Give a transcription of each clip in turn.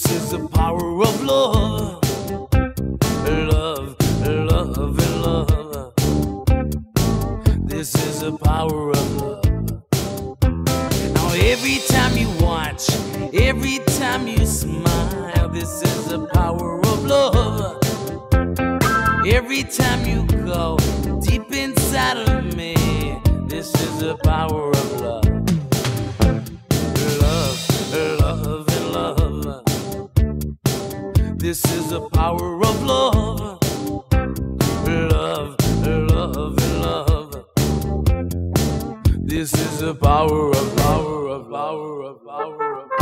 is the power of love. Love, love, and love. This is the power of love. Now every time you watch, every time you smile, this is the power of love. Every time you go deep inside of me, this is the power of love. Love, love, and love. This is the power of love. Love, love, and love. This is the power of power of power of power of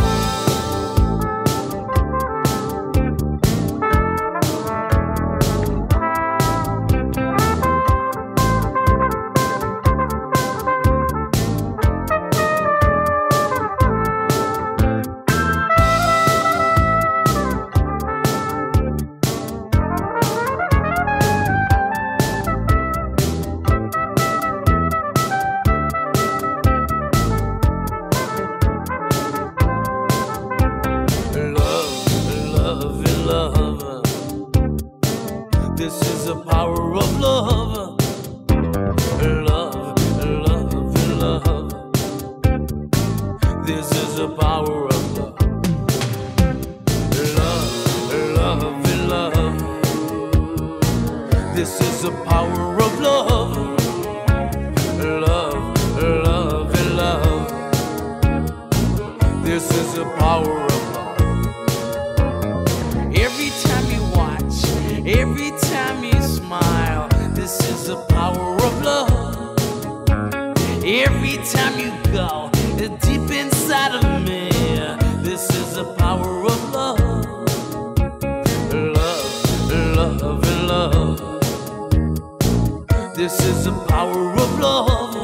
This is the power of love. Love, love, and love. This is the power of love. Love, love, and love. This is the power of love. Love, love, and love. This is the power of love. Every time you watch, every time you smile, this is the power of love. Every time you go deep inside of me, this is the power of love. Love, love, and love. This is the power of love.